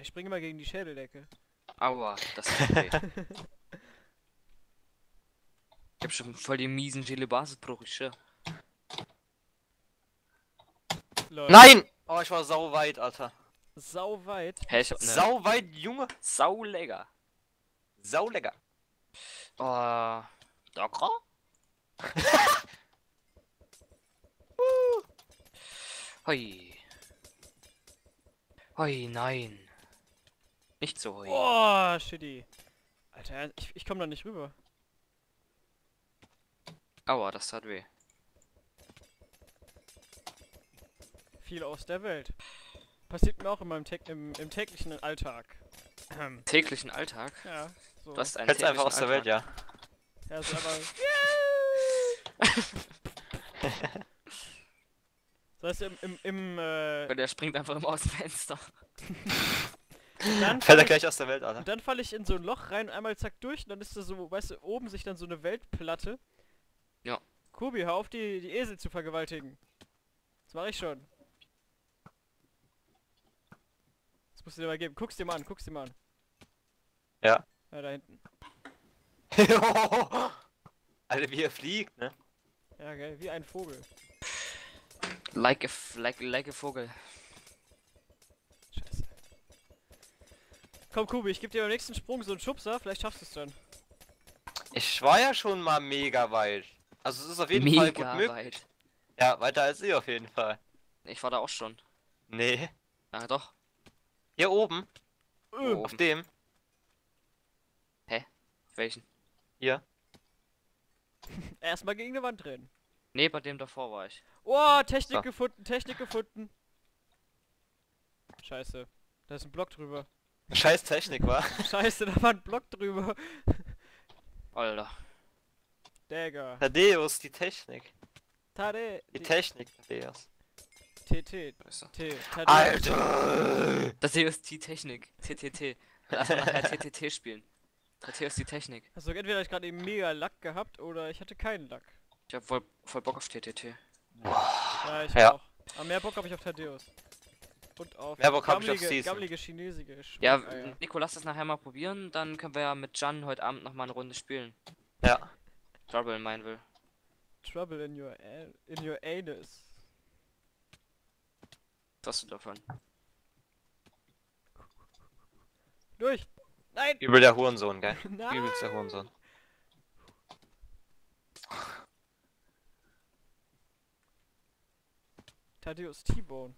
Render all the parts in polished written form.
Ich springe immer gegen die Schädeldecke. Aua, das tut weh. Ich hab schon voll den miesen Gelebasisbruch, ich schwör. Lol. Nein! Oh, ich war sau weit, Alter. Sau weit. Hä, ich hab ne... Sau weit, Junge. Sau lecker. Sau lecker. Oh... Docker? Hoi. Hoi, nein. Nicht so hoi. Oh, shitty. Alter, ich komm da nicht rüber. Aua, das tat weh. Viel aus der Welt. Passiert mir auch in meinem im täglichen Alltag. Täglichen Alltag? Ja, so. Du hast einen Fällst einfach täglichen aus der Welt, Alltag. ja. Ja, so aber. So heißt Weil der springt einfach immer aus dem Fenster. dann Fällt er fall gleich aus der Welt, Alter. und dann falle ich in so ein Loch rein, einmal zack durch und dann ist da so, weißt du, oben sich dann so eine Weltplatte. Ja. Kubi, hör auf die Esel zu vergewaltigen. Das mache ich schon. Das musst du dir mal geben. Guck's dir mal an, guck's dir mal an. Ja. Ja, da hinten. Alter, wie er fliegt, ne? Ja, geil, wie ein Vogel. Like a Vogel. Scheiße. Komm, Kubi, ich geb dir beim nächsten Sprung so einen Schubser, vielleicht schaffst du es dann. Ich war ja schon mal mega weit. Also es ist auf jeden Fall gut Mega möglich. weit. Ja, weiter als ich auf jeden Fall. Ich war da auch schon. Nee. Ah, doch. Hier oben. Wo Auf oben? dem. Welchen? Hier. Erstmal gegen die Wand rennen. Nee, bei dem davor war ich. Oh, Technik So. gefunden, Technik gefunden. Scheiße. Da ist ein Block drüber. Scheiß Technik, wa? Scheiße, da war ein Block drüber. Alter. Dagger. Thaddeus, die Technik. Tade. Die Technik, Thaddeus. TT. Scheiße. T. Tade. Alter! Das hier ist die Technik. TTT. Lass mal nachher TTT spielen. Das hier ist die Technik. Also entweder hab ich gerade eben mega Lack gehabt oder ich hatte keinen Lack. Ich hab voll Bock auf TTT. Ja, ich Ja. auch. Aber mehr Bock habe ich auf Thaddeus. Und auf Mehr Bock hab ich auf Season. gammelige chinesische Ja, Schweineeier. Nico, lass das nachher mal probieren. Dann können wir ja mit Jan heute Abend noch mal eine Runde spielen. Ja. Trouble in Mineville. Trouble in your anus. Was hast du davon? Durch! Nein! Übel der Hurensohn, gell? Nein! Übelst der Hurensohn. Thaddeus T-Bone.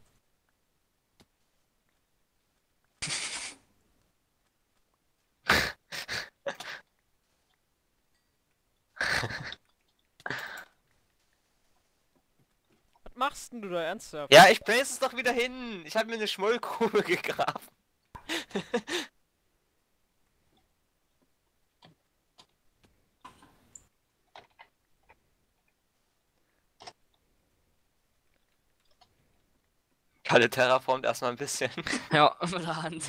Was machst denn du da ernsthaft? Ja, ich place es doch wieder hin. Ich habe mir eine Schmollgrube gegraben. Kalle terraformt erstmal ein bisschen. Ja, mit der Hand.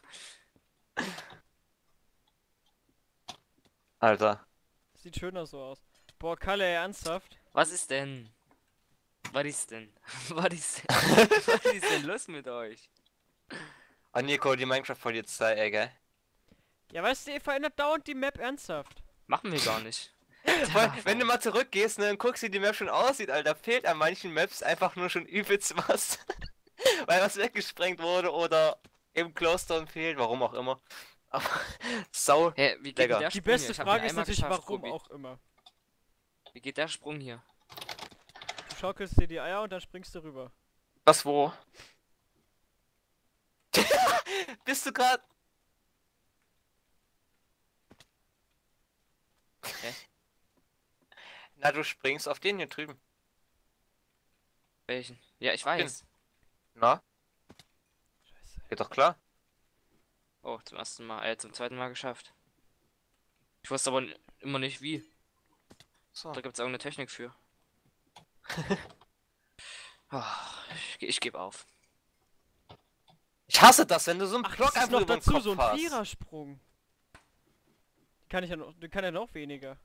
Alter. Sieht schöner so aus. Boah, Kalle, ernsthaft? Was ist denn? Was ist denn? Was ist denn? Was ist denn los mit euch? Oh Nico, die Minecraft voll jetzt sei, ey, gell? Ja, weißt du, ihr verändert dauernd die Map ernsthaft. Machen wir gar nicht. Voll, wenn du mal zurückgehst, ne, und guckst, wie die Map schon aussieht, Alter, fehlt an manchen Maps einfach nur schon übelst was. Weil was weggesprengt wurde oder eben Glowstone fehlt, warum auch immer. Aber sau. Hä, wie geht Lecker. denn der Die Sprung beste hier? Ich hab Frage ihn ist einmal natürlich, geschafft, warum Robi. auch immer. Wie geht der Sprung hier? Du schaukelst dir die Eier und dann springst du rüber. Was wo? Bist du grad? Hä? Na, du springst auf den hier drüben. Welchen? Ja, ich weiß. Na, Scheiße. geht doch klar. Oh, zum zweiten Mal geschafft. Ich wusste aber immer nicht wie. So. Da gibt's irgendeine Technik für. Oh, ich gebe auf. Ich hasse das, wenn du so einen Ach, Block das ist einfach noch über den dazu Kopf so ein hast. Vierersprung. Den kann ja noch weniger.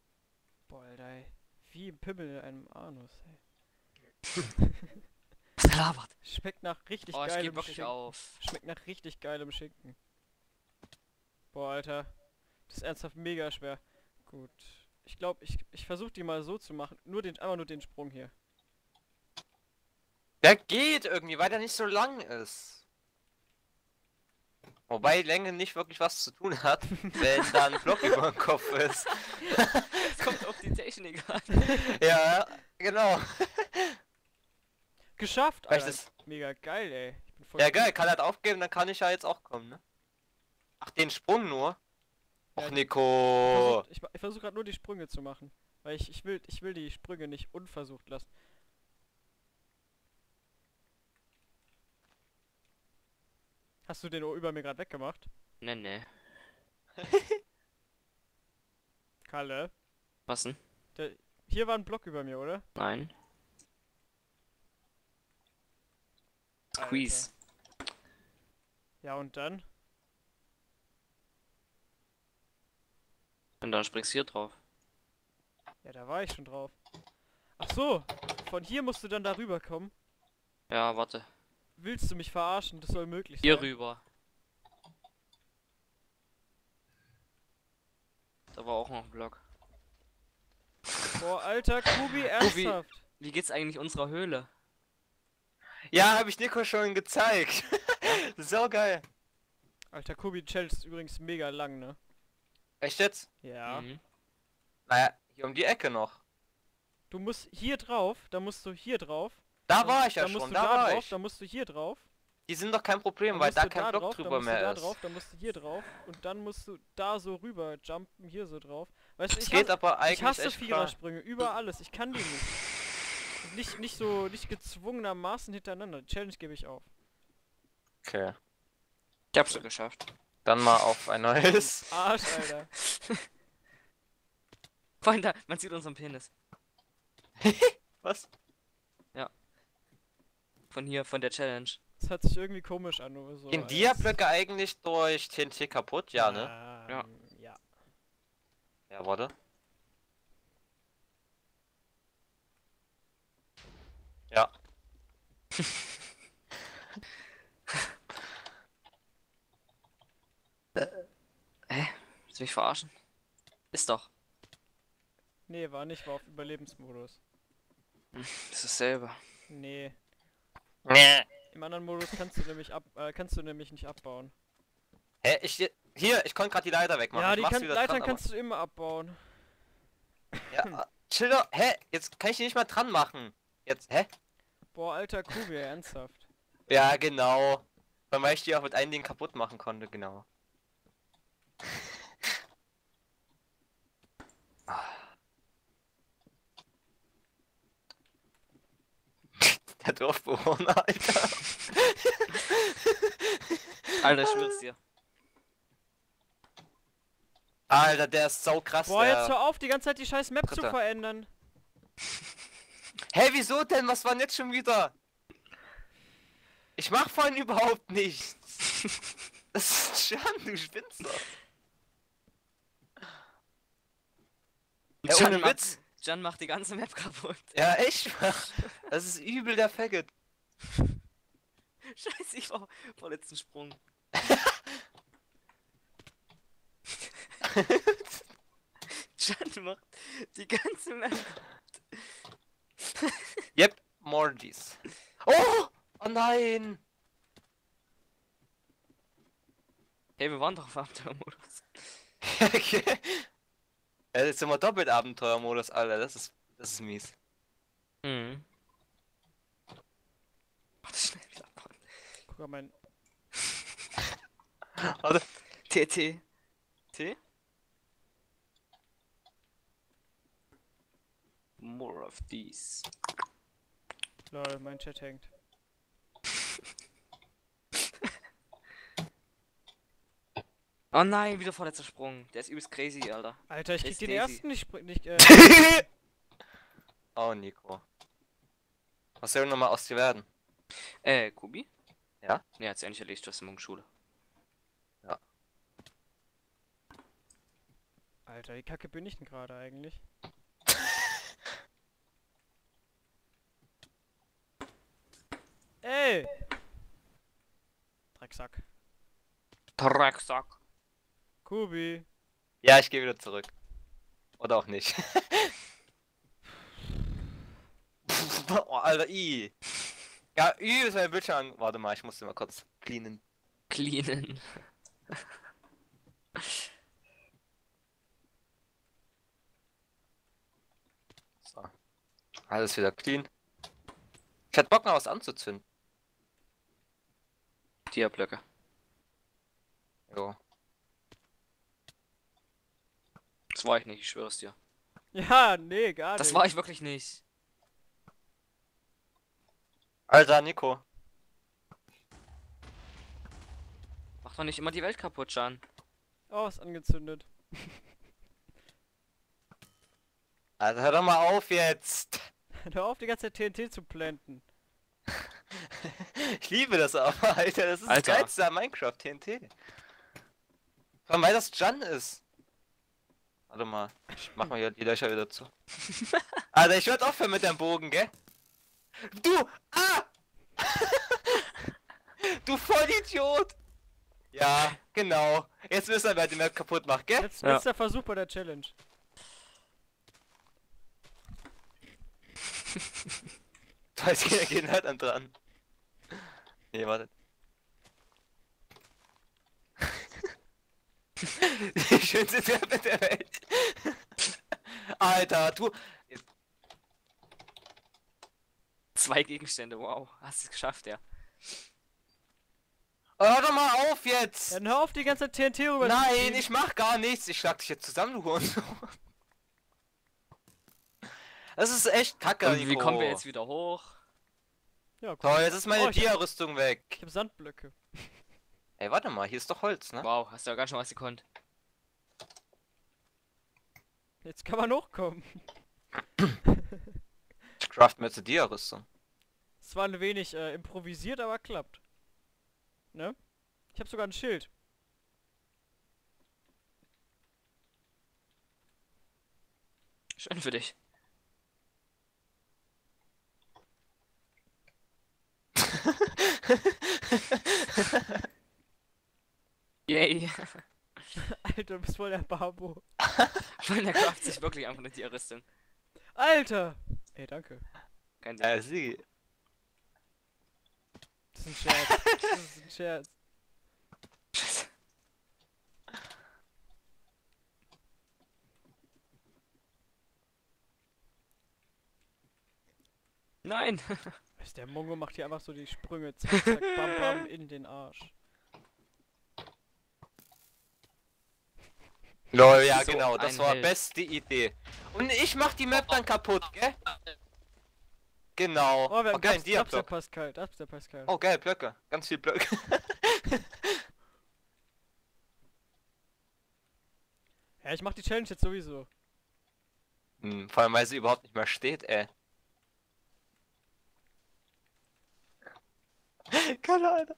Boah, Alter, ey. Wie ein Pimmel in einem Anus, ey. Der labert. Schmeckt nach richtig Oh, ich geilem gebe wirklich Schinken. auf. Schmeckt nach richtig geilem Schinken. Boah, Alter. Das ist ernsthaft mega schwer. Gut. Ich glaube, ich versuche die mal so zu machen. Einfach nur den Sprung hier. Der geht irgendwie, weil der nicht so lang ist. Wobei Länge nicht wirklich was zu tun hat, wenn da ein Block über dem Kopf ist. Es kommt auf die Technik an. Ja, genau. Geschafft, Vielleicht Alter. ist- Mega geil, ey. Ich bin voll Ja gut. geil, kann halt aufgeben, dann kann ich ja jetzt auch kommen, ne? Ach, den Sprung nur? Ja, Och, Nico. Ich versuch gerade nur die Sprünge zu machen. Weil ich will die Sprünge nicht unversucht lassen. Hast du den über mir gerade weggemacht? Ne. Kalle? Was denn? Hier war ein Block über mir, oder? Nein. Squeeze. Alter. Ja, und dann? Und dann springst du hier drauf. Ja, da war ich schon drauf. Ach so, von hier musst du dann darüber kommen. Ja, warte. Willst du mich verarschen? Das soll möglich Hier sein. rüber. Da war auch noch ein Block. Boah, Alter, Kubi, ernsthaft. Wie geht's eigentlich unserer Höhle? Ja, habe ich Nico schon gezeigt. So geil. Alter, Kubi, die Challenge ist übrigens mega lang, ne? Echt jetzt? Ja. Mhm. Naja, hier um die Ecke noch. Du musst hier drauf, dann musst du hier drauf. Da war ich ja dann musst schon, du da da war drauf, ich. dann musst du hier drauf. Die sind doch kein Problem, Dann weil musst da du kein da Block drauf, dann drüber musst du mehr da ist. drauf, dann musst du hier drauf und dann musst du da so rüber jumpen, hier so drauf. Weißt du, Es geht aber eigentlich ich hasse echt klar. Vierersprünge, über alles, ich kann die nicht. Und nicht gezwungenermaßen hintereinander. Die Challenge gebe ich auf. Okay. Ich hab's schon geschafft. Dann mal auf ein neues. Arsch, Alter. Freunde, man sieht unseren Penis. Was? Von hier, von der Challenge. Das hört sich irgendwie komisch an, nur so. Gehen als- Dia-Blöcke eigentlich durch TNT kaputt? Ja, ne? Ja. Ja. Ja, warte. Ja. Willst du mich verarschen? Ist doch. Nee, war nicht, war auf Überlebensmodus. Das ist dasselbe. Nee. Nee. Im anderen Modus kannst du nämlich nicht abbauen. Hä, hier, ich konnte gerade die Leiter wegmachen. Ja, Ich die mach's wieder Leitern dran, kannst du immer abbauen. aber... Ja, chill doch. Hä, jetzt kann ich die nicht mal dran machen. Jetzt, hä? Boah, alter Kubi, ernsthaft. Ja, genau. Weil ich die auch mit einem Ding kaputt machen konnte, genau. Der Dorfbewohner, Alter. Alter, ich schwör's dir. Alter, der ist so krass. Boah, der... jetzt hör auf, die ganze Zeit die scheiß Map zu Dritter. verändern. Hä, wieso denn? Was war denn jetzt schon wieder? Ich mach vorhin überhaupt nichts. Das ist Jan, du spinnst doch. Ja, Jan ohne macht- Witz. Jan macht die ganze Map kaputt. Ja, echt? Das ist übel der Faggot. Scheiße, ich war vorletzten Sprung. Jan macht die ganze Map. Yep, Mordis. Oh! Oh nein! Hey, wir waren doch auf Abenteuermodus. Okay. Ja, jetzt sind wir doppelt Abenteuermodus, Alter. Das ist mies. Mhm. Warte, schnell wieder abbauen. Guck mal, mein... Warte. TT. T? More of these. Lol, mein Chat hängt. Oh nein, wieder vorletzter Sprung. Der ist übelst crazy, Alter. Alter, ich Der krieg ist den Daisy. ersten nicht, Oh, Nico. Was soll nochmal aus dir werden? Kubi? Ja? Ne, hat's ja nicht erledigt, du hast morgen Schule. Alter, wie kacke bin ich denn gerade eigentlich? Drecksack. Drecksack. Kubi. Ja, ich gehe wieder zurück. Oder auch nicht. Oh, Alter, i. Ja, i ist mein Bildschirm. Warte mal, ich muss den mal kurz cleanen. Cleanen. So. Alles wieder clean. Ich hatte Bock noch was anzuzünden. Dia-Blöcke. Jo. Das war ich nicht, ich schwör's dir. Ja, nee, gar Das nicht. war ich wirklich nicht. Alter, Nico. Mach doch nicht immer die Welt kaputt, Jan. Oh, ist angezündet. Alter, hör doch mal auf jetzt. Hör auf, die ganze Zeit TNT zu planten. Ich liebe das aber, Alter. Das ist Alter. das Geilste an Minecraft, TNT. Vor allem, weil das Jan ist. Warte mal. Ich mach mal hier die Löcher wieder zu. Alter, ich werd aufhören mit deinem Bogen, gell? Du! Ah! Du Vollidiot! Ja, genau. Jetzt wissen wir, wer die Map kaputt macht, gell? Ja. Letzter Versuch bei der Challenge. Da ist keiner geht halt an dran. Nee, warte. Die schönste Treppe der Welt. Alter, du. 2 Gegenstände, wow. Hast es geschafft, ja. Hör doch mal auf jetzt! Dann hör auf, die ganze Zeit TNT rüber zu Nein, ziehen. ich mach gar nichts. Ich schlag dich jetzt zusammen, du Hurensohn. Das ist echt kacke, Und wie Nico. kommen wir jetzt wieder hoch? Ja, So, jetzt ist meine Oh, ich hab- Dia-Rüstung weg. Ich hab Sandblöcke. Ey, warte mal, hier ist doch Holz, ne? Wow, hast du ja ganz schön was gekonnt. Jetzt kann man hochkommen. Ich craft mir jetzt eine Dia-Rüstung. Es war ein wenig improvisiert, aber klappt. Ne? Ich hab sogar ein Schild. Schön für dich. Yay. Alter, du bist voll der Babo. Weil der Craft sich wirklich einfach eine Dia-Rüstung. Alter! Ey, danke. Kein Ding. Sie. Das ist ein Scherz. Das ist ein Scherz. Nein! Weißt, der Mongo macht hier einfach so die Sprünge. Zack, zack, bam, bam, in den Arsch. Lol, ja So genau, das ein war Held. beste Idee. Und ich mach die Map dann kaputt, gell? Genau. Oh, wir haben Okay, ein Dubs der Dia-Block. Pascal. Dubs der Pascal. Oh geil, Blöcke. Ganz viel Blöcke. Ja, ich mach die Challenge jetzt sowieso. Vor allem, weil sie überhaupt nicht mehr steht, ey. Keine Ahnung.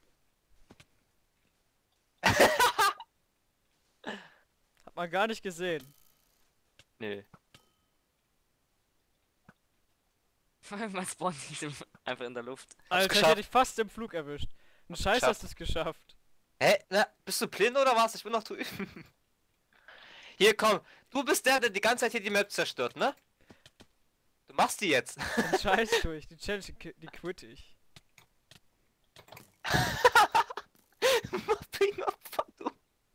Hat man gar nicht gesehen. Nee. Man spawnt diesem einfach in der Luft. Alter, ich geschafft. hätte dich fast im Flug erwischt. Und Scheiß geschafft. hast du es geschafft. Hä? Na, bist du blind oder was? Ich bin noch drüben. Hier, komm. Du bist der die ganze Zeit hier die Map zerstört, ne? Du machst die jetzt. Und Scheiß durch. Die Challenge, die quitte ich. Mobbing-Opfer, du.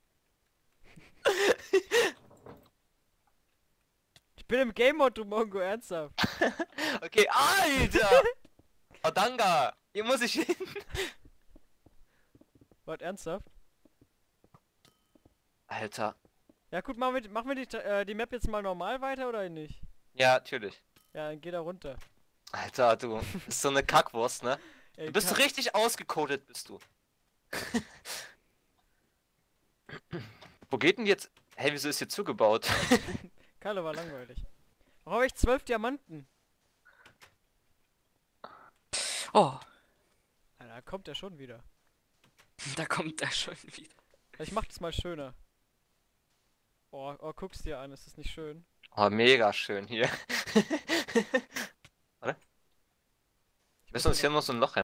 Ich bin im Game Mode, du Mongo, ernsthaft. Okay, Alter! Odanga! Hier muss ich hin. Warte, ernsthaft? Alter. Ja gut, machen wir die Map jetzt mal normal weiter oder nicht? Ja, natürlich. Ja, dann geh da runter. Alter, du bist so eine Kackwurst, ne? Ey, Du bist richtig ausgecodet, bist du. Wo geht denn jetzt? Hey, wieso ist hier zugebaut? Kalle war langweilig. Warum habe ich 12 Diamanten? Oh, Alter, da kommt er schon wieder. da kommt er schon wieder. Ich mach das mal schöner. Oh, guck's dir an, ist das nicht schön? Oh, mega schön hier. Warte. Wir müssen uns hier noch so ein Loch